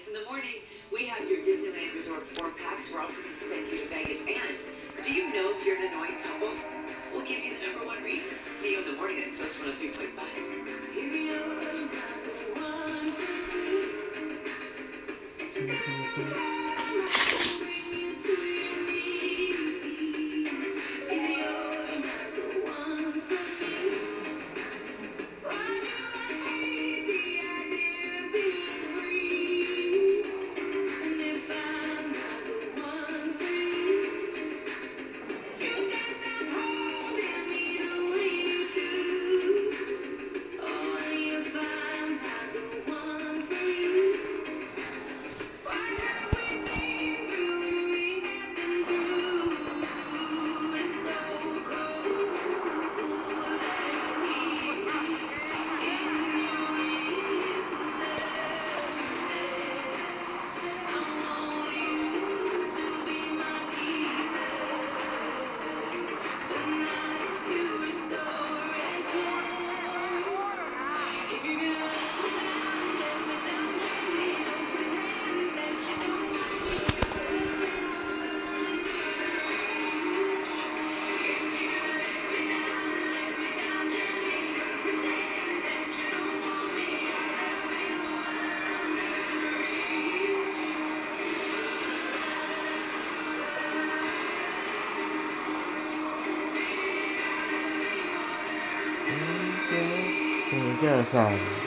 Vegas in the morning. We have your Disneyland Resort 4-packs. We're also going to send you to Vegas. And do you know if you're an annoying couple? We'll give you the #1 reason. See you in the morning at Plus 103.5. Here we are, another one for me. 1、2、3